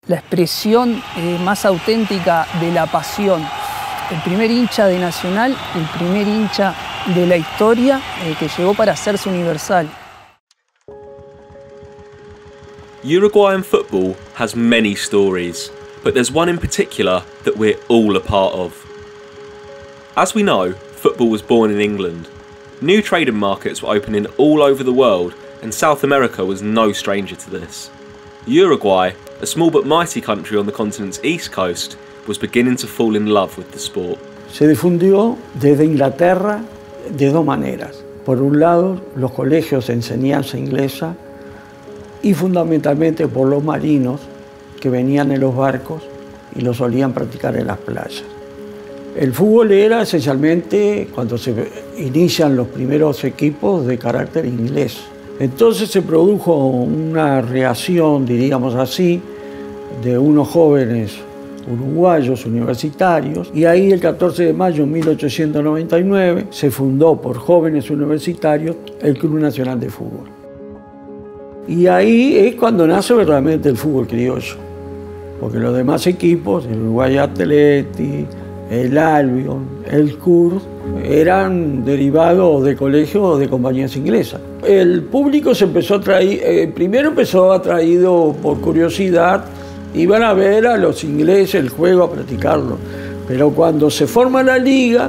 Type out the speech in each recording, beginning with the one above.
La expresión más auténtica de la pasión. El primer hincha de Nacional, el primer hincha de la historia que llegó para hacerse universal. Uruguayan football has many stories, but there's one in particular that we're all a part of. As we know, football was born in England. New trading markets were opening all over the world, and South America was no stranger to this. Uruguay, a small but mighty country on the continent's east coast, was beginning to fall in love with the sport. Se difundió desde Inglaterra de dos maneras. Por un lado, los colegios de enseñanza inglesa y fundamentalmente por los marinos que venían en los barcos y lo solían practicar en las playas. El fútbol era esencialmente cuando se inician los primeros equipos de carácter inglés. Entonces se produjo una reacción, diríamos así, de unos jóvenes uruguayos universitarios, y ahí el 14 de mayo de 1899 se fundó por jóvenes universitarios el Club Nacional de Fútbol. Y ahí es cuando nace verdaderamente el fútbol criollo, porque los demás equipos, el Uruguay Athletic, el Albion, el CUR, eran derivados de colegios o de compañías inglesas. El público se empezó a traer, primero empezó atraído por curiosidad, iban a ver a los ingleses el juego, a practicarlo. Pero cuando se forma la liga,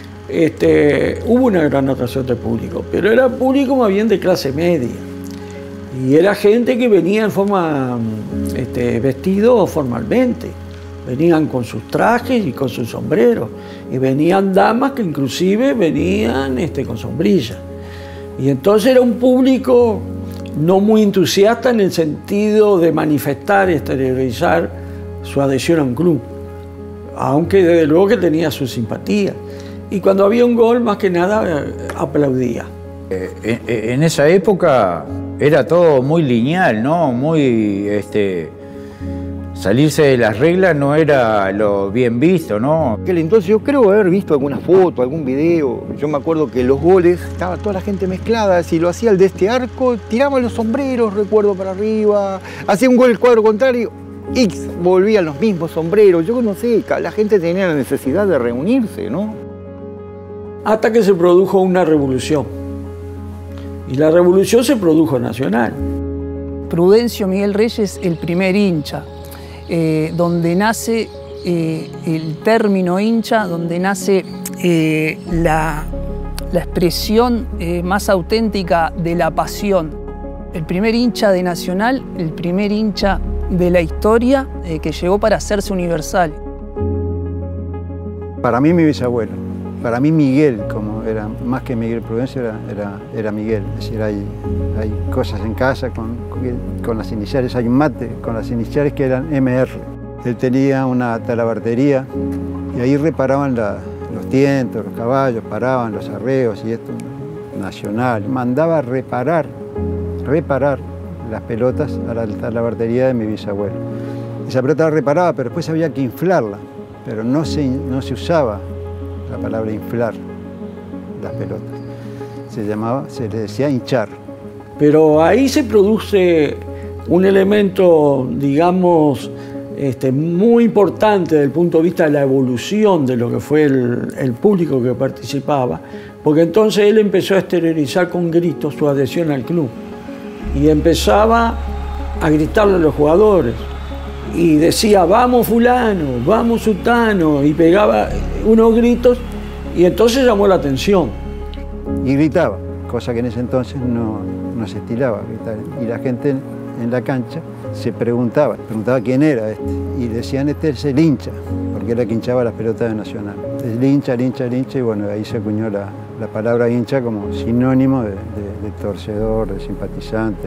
hubo una gran atracción de público, pero era público más bien de clase media. Y era gente que venía en forma, vestido formalmente. Venían con sus trajes y con sus sombreros. Y venían damas que inclusive venían con sombrillas. Y entonces era un público no muy entusiasta en el sentido de manifestar, exteriorizar su adhesión a un club. Aunque desde luego que tenía su simpatía. Y cuando había un gol, más que nada, aplaudía. En esa época era todo muy lineal, ¿no? Muy, salirse de las reglas no era lo bien visto, ¿no? Entonces yo creo haber visto alguna foto, algún video. Yo me acuerdo que los goles, estaba toda la gente mezclada. Si lo hacía el de este arco, tiraban los sombreros, recuerdo, para arriba. Hacía un gol el cuadro contrario, X, volvían los mismos sombreros. Yo no sé, la gente tenía la necesidad de reunirse, ¿no? Hasta que se produjo una revolución. Y la revolución se produjo nacional. Prudencio Miguel Reyes, el primer hincha. Donde nace el término hincha, donde nace la expresión más auténtica de la pasión. El primer hincha de Nacional, el primer hincha de la historia que llegó para hacerse universal. Para mí mi bisabuelo, para mí Miguel, como era más que Miguel Prudencio, era Miguel. Es decir, hay cosas en casa con las iniciales, hay un mate con las iniciales que eran MR. Él tenía una talabartería y ahí reparaban los tientos, los caballos, paraban los arreos y esto, Nacional. Mandaba reparar las pelotas a la talabartería de mi bisabuelo. Esa pelota la reparaba, pero después había que inflarla, pero no se usaba la palabra inflar las pelotas. Se le decía hinchar. Pero ahí se produce un elemento, digamos, muy importante desde el punto de vista de la evolución de lo que fue el público que participaba, porque entonces él empezó a exteriorizar con gritos su adhesión al club y empezaba a gritarle a los jugadores y decía, vamos fulano, vamos sutano, y pegaba unos gritos y entonces llamó la atención. Y gritaba, cosa que en ese entonces no se estilaba gritar. Y la gente en la cancha se preguntaba quién era este. Y decían, este es el hincha, porque era que hinchaba las pelotas de Nacional. El hincha, y bueno, ahí se acuñó la palabra hincha como sinónimo de torcedor, de simpatizante.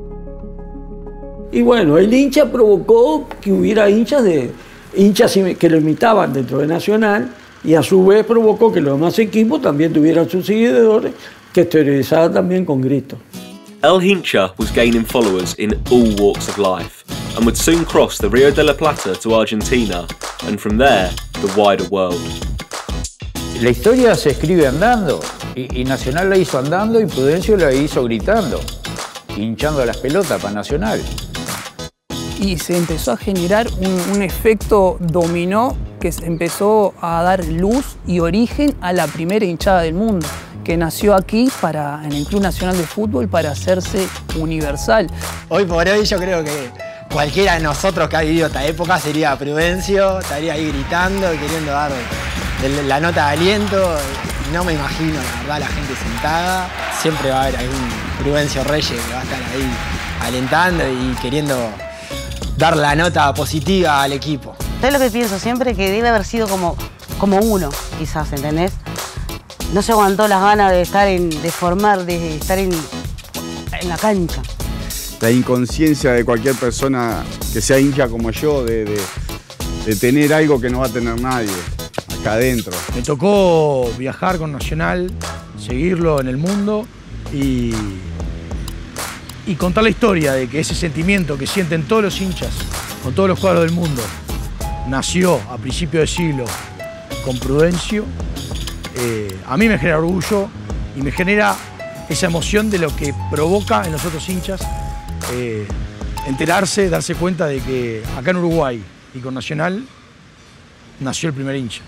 Y bueno, el hincha provocó que hubiera hinchas que lo imitaban dentro de Nacional, y a su vez provocó que los demás equipos también tuvieran sus seguidores que exteriorizaban también con gritos. El Hincha was gaining followers in all walks of life and would soon cross the Rio de la Plata to Argentina and from there the wider world. La historia se escribe andando y Nacional la hizo andando y Prudencio la hizo gritando, hinchando las pelotas para Nacional. y se empezó a generar un efecto dominó que empezó a dar luz y origen a la primera hinchada del mundo, que nació aquí en el Club Nacional de Fútbol para hacerse universal. Hoy por hoy yo creo que cualquiera de nosotros que ha vivido esta época sería Prudencio, estaría ahí gritando, queriendo dar la nota de aliento. No me imagino, la verdad, la gente sentada. Siempre va a haber algún Prudencio Reyes que va a estar ahí alentando y queriendo dar la nota positiva al equipo. Es lo que pienso siempre, que debe haber sido como uno, quizás, ¿entendés? No se aguantó las ganas de estar de estar en la cancha. La inconsciencia de cualquier persona que sea hincha como yo, de tener algo que no va a tener nadie acá adentro. Me tocó viajar con Nacional, seguirlo en el mundo y contar la historia de que ese sentimiento que sienten todos los hinchas con todos los cuadros del mundo nació a principios de siglo con Prudencio. A mí me genera orgullo y me genera esa emoción de lo que provoca en los otros hinchas enterarse, darse cuenta de que acá en Uruguay y con Nacional nació el primer hincha.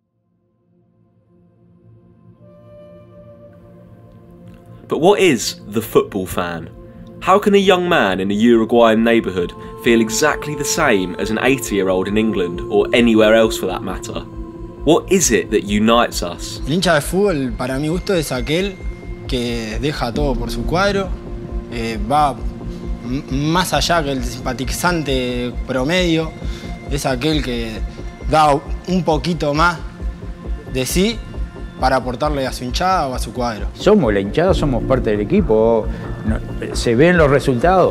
But what is the football fan? How can a young man in a Uruguayan neighbourhood feel exactly the same as an 80-year-old in England or anywhere else for that matter? What is it that unites us? El hincha de fútbol, para mi gusto, es aquel que deja todo por su cuadro, va más allá que el simpatizante promedio, es aquel que da un poquito más de sí para aportarle a su hinchada o a su cuadro. Somos la hinchada, somos parte del equipo, se ven los resultados.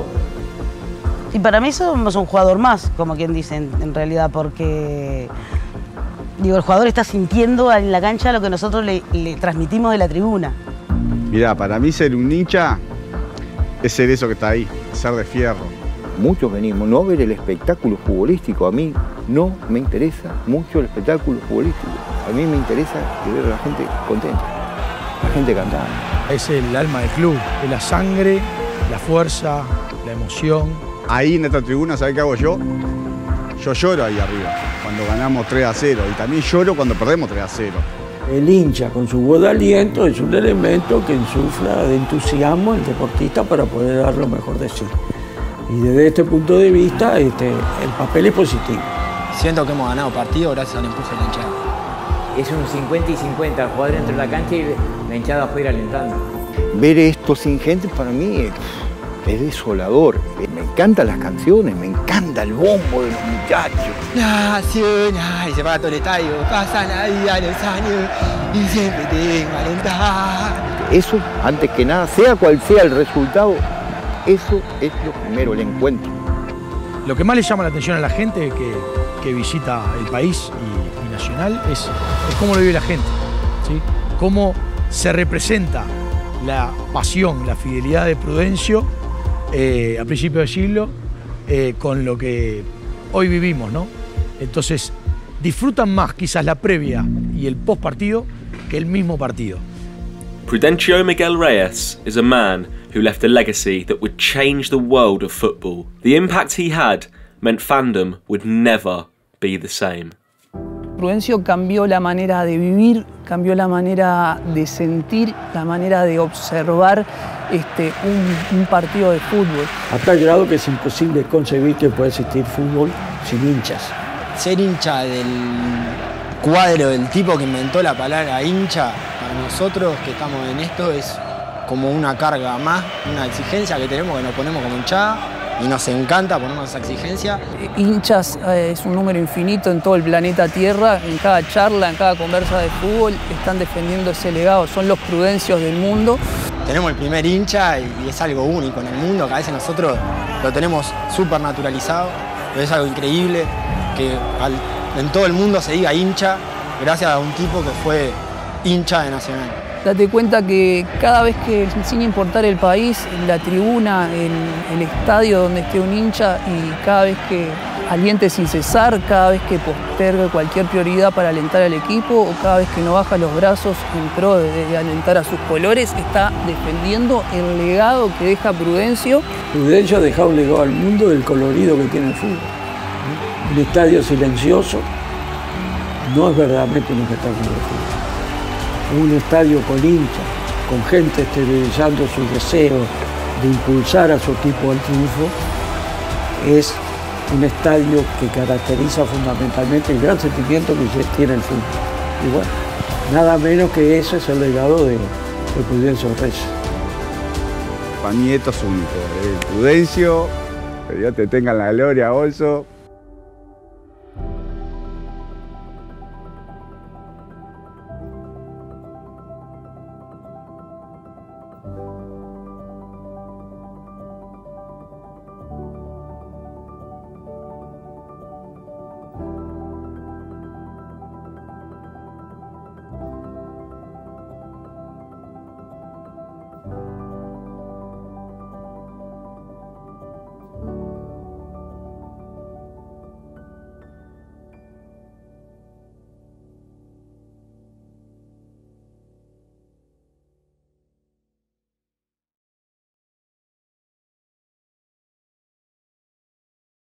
Y para mí somos un jugador más, como quien dice, en realidad, porque digo, el jugador está sintiendo en la cancha lo que nosotros le transmitimos de la tribuna. Mirá, para mí ser un hincha es ser eso que está ahí, ser de fierro. Muchos venimos no a ver el espectáculo futbolístico. A mí no me interesa mucho el espectáculo futbolístico. A mí me interesa ver a la gente contenta, la gente cantando. Es el alma del club, es la sangre, la fuerza, la emoción. Ahí en esta tribuna, ¿sabés qué hago yo? Yo lloro ahí arriba, cuando ganamos 3-0, y también lloro cuando perdemos 3-0. El hincha con su voz de aliento es un elemento que insufla de entusiasmo al deportista para poder dar lo mejor de sí. Y desde este punto de vista, el papel es positivo. Siento que hemos ganado partido gracias al empuje de la hinchada. Es un 50 y 50, el jugador dentro de la cancha y la hinchada afuera alentando. Ver esto sin gente para mí es desolador. Me encantan las canciones, me encanta el bombo de los muchachos. Nacional, y se paga todo el estadio, pasan la vida los años y siempre tengo que alentar. Eso, antes que nada, sea cual sea el resultado, eso es lo primero, el encuentro. Lo que más le llama la atención a la gente que visita el país y Nacional es cómo lo vive la gente, ¿sí? Cómo se representa la pasión, la fidelidad de Prudencio a principios de siglo con lo que hoy vivimos, ¿no? Entonces disfrutan más quizás la previa y el post partido que el mismo partido. Prudencio Miguel Reyes is a man who left a legacy that would change the world of football. The impact he had meant fandom would never be the same. Prudencio cambió la manera de vivir, cambió la manera de sentir, la manera de observar un partido de fútbol. A tal grado que es imposible concebir que pueda existir fútbol sin hinchas. Ser hincha del cuadro del tipo que inventó la palabra hincha, para nosotros que estamos en esto es como una carga más, una exigencia que tenemos, que nos ponemos como hinchada. Y nos encanta ponernos esa exigencia. Hinchas es un número infinito en todo el planeta Tierra. En cada charla, en cada conversa de fútbol, están defendiendo ese legado. Son los Prudencios del mundo. Tenemos el primer hincha y es algo único en el mundo, que a veces nosotros lo tenemos súper naturalizado. Pero es algo increíble que en todo el mundo se diga hincha gracias a un tipo que fue hincha de Nacional. Date cuenta que cada vez que, sin importar el país, la tribuna, el estadio donde esté un hincha, y cada vez que aliente sin cesar cada vez que posterga cualquier prioridad para alentar al equipo o cada vez que no baja los brazos en pro de alentar a sus colores, está defendiendo el legado que deja Prudencio. Prudencio ha dejado un legado al mundo del colorido que tiene el fútbol. Un estadio silencioso no es verdaderamente un espectáculo de fútbol. Un estadio con hinchas, con gente exteriorizando sus deseos de impulsar a su equipo al triunfo, es un estadio que caracteriza fundamentalmente el gran sentimiento que tiene el fútbol. Y bueno, nada menos que ese es el legado de Prudencio Reyes. Para mí esto es único. Prudencio, que Dios te tenga en la gloria, Bolso.